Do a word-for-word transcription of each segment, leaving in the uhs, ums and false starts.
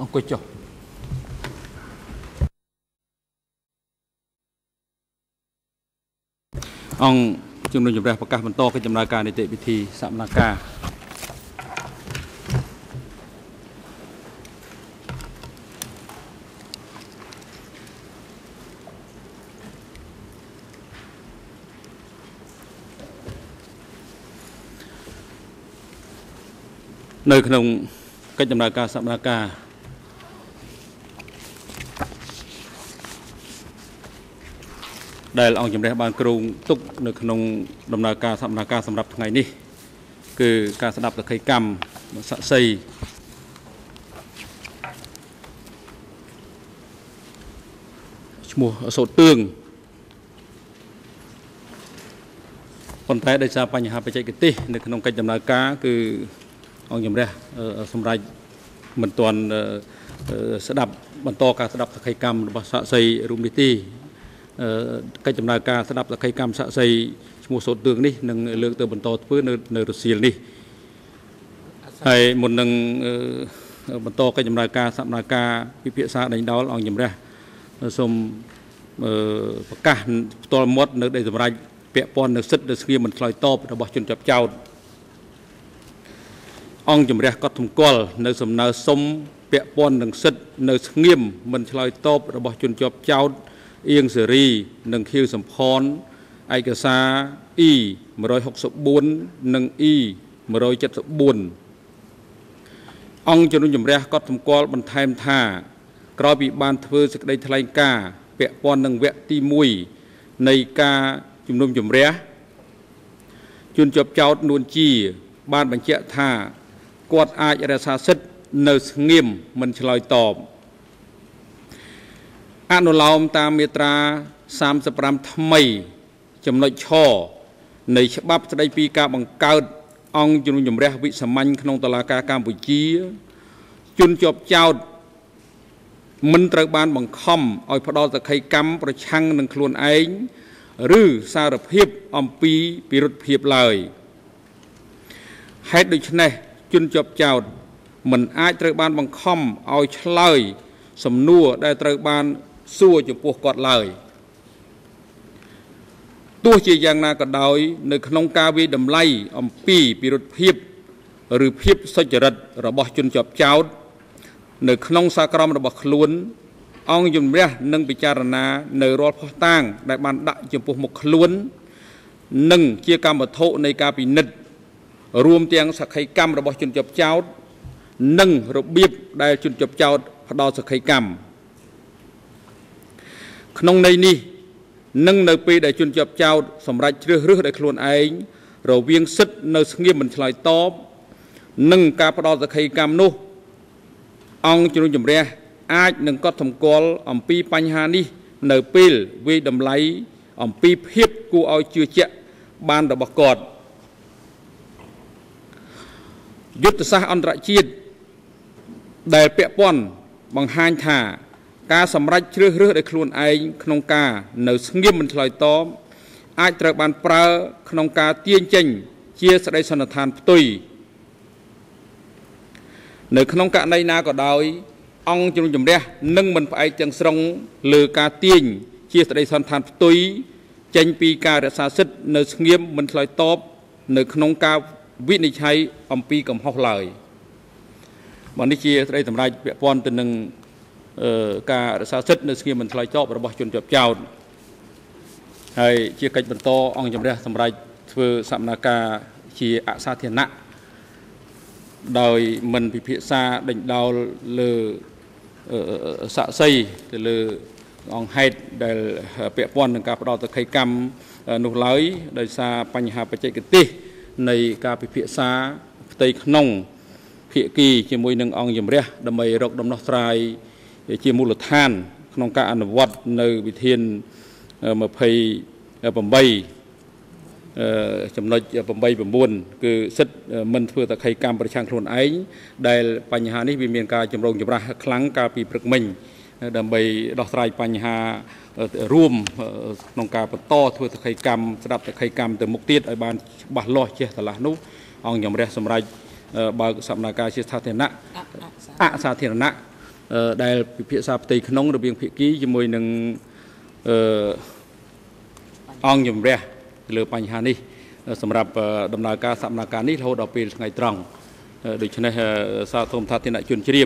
អង្គុយចុះអង្គជំនុំជម្រះប្រកាសបន្តកិច្ចដំណើរការនីតិវិធីសកម្មភាពនៅក្នុងកិច្ចដំណើរការសកម្មភាពដែលអង្គជំរះបានគ្រោងទុកនៅក្នុងដំណើរការសកម្មភាពសម្រាប់ថ្ងៃនេះគឺការស្ដាប់សក្ខីកម្មស័ក្តិសិទ្ធិឈ្មោះសូត្រtươngប៉ុន្តែដោយសារបញ្ហាបច្ចេកទេសនៅក្នុងកិច្ចដំណើរការគឺអង្គជំរះសម្រាប់មិនទាន់ស្ដាប់បន្តការស្ដាប់សក្ខីកម្មរបស់ស័ក្តិសិទ្ធិរួមនីតិកិច្ចដំណើរការស្ដាប់សក្ខីកម្មស័ក្តិសិទ្ធិឈ្មោះសូត្រtươngនេះនឹងលើកទៅបន្តធ្វើនៅនៅរសៀលនេះហើយមុននឹងបន្តកិច្ចដំណើរការសកម្មភាពពិភាក្សាដេញដោលអង្គជំរះសូមប្រកាសផ្ទាល់មាត់នៅដែលសម្រាប់ពាក់ព័ន្ធនឹងសិទ្ធិដែលស្ងៀមមិនឆ្លើយតបរបស់ជនជាប់ចោទអង្គជំរះក៏សម្គាល់នៅសំណើសុំពាក់ព័ន្ធនឹងសិទ្ធិនៅស្ងៀមមិនឆ្លើយតបរបស់ជនជាប់ចោទអៀងសេរីនិងខៀវសំផនឯកសារ អ៊ី một trăm sáu mươi tư និង អ៊ី một trăm bảy mươi tư អង្គជំនុំជម្រះក៏សម្គាល់បន្ថែមថាក្រោយពីបានធ្វើសេចក្តីថ្លែងការណ៍ពាក់ព័ន្ធនឹងវគ្គទីមួយនៃការជំនុំជម្រះជនជាប់ចោទនួនជាបានបញ្ជាក់ថាគាត់អាចរក្សាសិទ្ធិនៅស្ងៀមមិនឆ្លើយតបអនុលោមតាមមាត្រាសាមសិបប្រាំថ្មីចំណុចឆនៃច្បាប់ស្តីពីការបង្កើតអង្គជំនុំជម្រះវិសាមញ្ញក្នុងតុលាការកម្ពុជាជនជាប់ចោទមិនត្រូវបានបង្ខំឲ្យផ្ដល់សក្ខីកម្មប្រឆាំងនឹងខ្លួនឯងឬសារភាពអំពីពិរុទ្ធភាពឡើយហេតុដូច្នេះជនជាប់ចោទមិនអាចត្រូវបានបង្ខំឲ្យឆ្លើយសំណួរដែលត្រូវបានសួរចំពោះគាត់ឡើយទោះជាយ៉ាងណាក៏ដោយនៅក្នុងការវិតម្លៃអំពីពិរុទ្ធភាពឬភាពសុចរិតរបស់ជនជាប់ចោទនៅក្នុងសាក្រមរបស់ខ្លួនអង្គជំរះនឹងពិចារណានៅរាល់ភស្តុតាងដែលបានដាក់ចំពោះមុខខ្លួននិងជាកម្មវត្ថុនៃការពិនិត្យរួមទាំងសក្ខីកម្មរបស់ជនជាប់ចោទនិងរបៀបដែលជនជាប់ចោទផ្ដល់សក្ខីកម្មក្នុងន័យនេះនឹងនៅពេលដែលជនជាប់ចោទសម្រាប់ជ្រើសរើសដោយខ្លួនឯងរវាងសិទ្ធិនៅស្ងៀមមិនឆ្លើយតបនិងការផ្ដល់សក្ខីកម្មនោះអង្គជំនុំជម្រះអាចនឹងកត់សម្គាល់អំពីបញ្ហានេះនៅពេលវិតម្លៃអំពីភាពគួរឲ្យជឿជាក់បានរបស់គាត់យុទ្ធសាស្ត្រអន្តរជាតិដែលពាក់ព័ន្ធបង្ហាញថាការសម្រេចជ្រើសរើសដោយខ្លួនឯងក្នុងការនៅស្ងៀមមិនឆ្លើយតបអាចត្រូវបានប្រើក្នុងការទាញចេញជាស្តីសន្និដ្ឋានផ្ទុយនៅក្នុងករណីណាក៏ដោយអង្គជំនុំជម្រះនឹងមិនផ្អែកទាំងស្រុងលើការទាញជាស្តីសន្និដ្ឋានផ្ទុយចេញពីការរក្សាសិទ្ធិនៅស្ងៀមមិនឆ្លើយតបនៅក្នុងការវិនិច្ឆ័យអំពីកំហុសឡើយបាទនេះជាស្តីសម្រេចពាក់ព័ន្ធទៅនឹងការរក្សាសិទ្ធិនៅស្ងៀមមិនឆ្លើយតបរបស់ជនជាប់ចោទហើយជាកិច្ចបន្តអង្គជំរះសម្រេចធ្វើសកម្មភាពជាអសាធារណៈដោយមិនពិភាក្សាដេញដោលលើសាក្សីទៅលើអង្គហេតុដែលពាក់ព័ន្ធនឹងការផ្ដល់សក្ខីកម្មនោះឡើយដោយសារបញ្ហាបច្ចេកទេសនៃការពិភាក្សាផ្ទៃក្នុងភាគីជាមួយនឹងអង្គជំរះដើម្បីរកដំណោះស្រាយជាមូលដ្ឋានក្នុងការអនុវត្តនៅវិធានยี่สิบแปดចំណុចแปด 9គឺសិទ្ធិមិនធ្វើតក្ខីកម្មប្រឆាំងខ្លួនឯងដែលបញ្ហានេះវាមានការចម្រូងចម្រាសខ្លាំងកាលពីព្រឹកមិញដើម្បីដោះស្រាយបញ្ហារួមក្នុងការបន្តធ្វើតក្ខីកម្មស្ដាប់តក្ខីកម្មទៅមុខទៀតឲ្យបានច្បាស់លាស់ចេះឆ្លាស់នោះអង្គជំរះសម្រាប់បើកសកម្មភាពជាសាធារណៈអសាធារណៈដែលពិភាក្សាផ្ទៃក្នុងរវាងភាគីជាមួយនឹងអង្គជំរះលើបញ្ហានេះសម្រាប់ដំណើរការសកម្មភាពនេះរហូតដល់ពេលថ្ងៃត្រង់ដូច្នេះសាធុមថាធនជនជ្រាប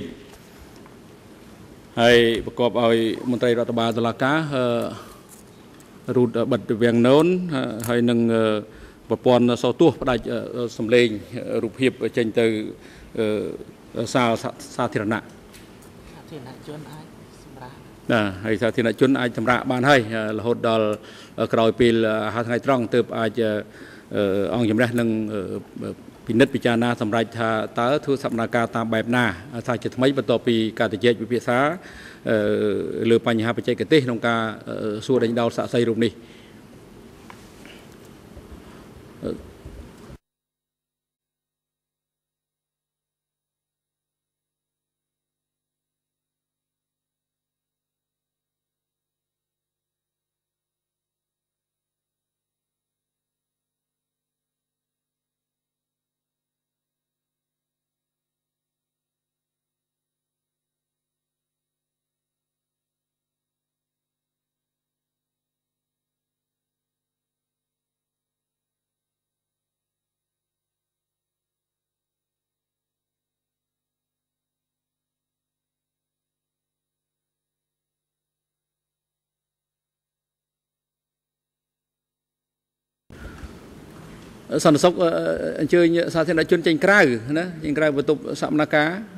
ហើយប្រកបឲ្យមន្ត្រីរដ្ឋបាលតុលាការរូតបិទវាំងណូនហើយនឹងប្រព័ន្ធសោទស្សន៍ផ្ដាច់សម្លេងរូបភាពចេញទៅសាសាធារណៈសាធារណជនអាចសម្រាប់ណាហើយសាធារណជនអាចសម្រាប់បានហើយរហូតដល់ក្រោយពេលហៅថ្ងៃត្រង់ទើបអាចអង្គជំរះនឹងពិនិត្យពិចារណាសម្រាប់ថាតើធ្វើសកម្មភាពតាមបែបណាថាជាថ្មីបន្ទាប់ពីការជជែកវិភាសាលើបញ្ហាបច្ចេកទេសក្នុងការសួរដេញដោលសាក្សីរូបនេះសន្តិសុខអញ្ជើញសាធារណជនចេញក្រៅណាចេញក្រៅបន្ទប់សកម្មភាព